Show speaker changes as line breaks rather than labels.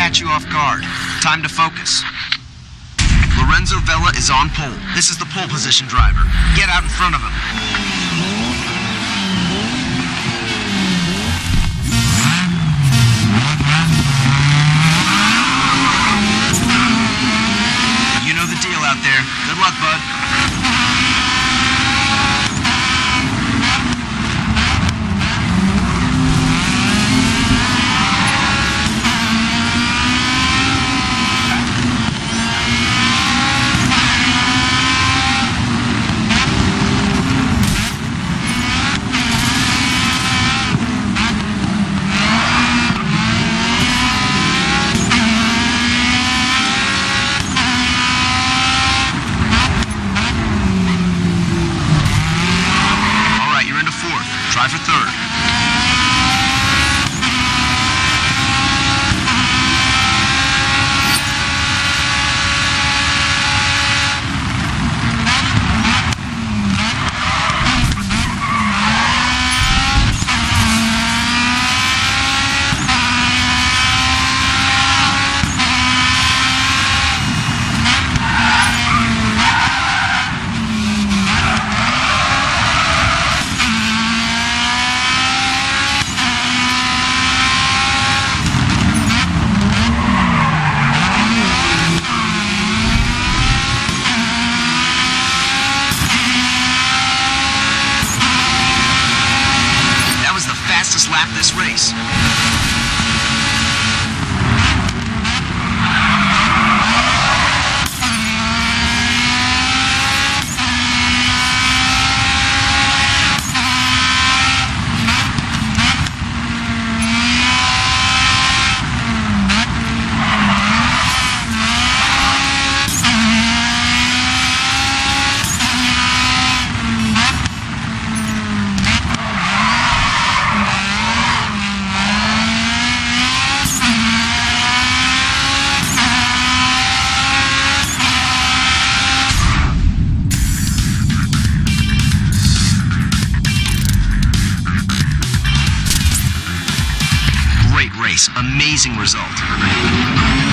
catch you off guard. Time to focus. Lorenzo Vela is on pole. This is the pole position driver. Get out in front of him. You know the deal out there. Good luck, bud. Try for third. Fastest lap this race. Great race, amazing result.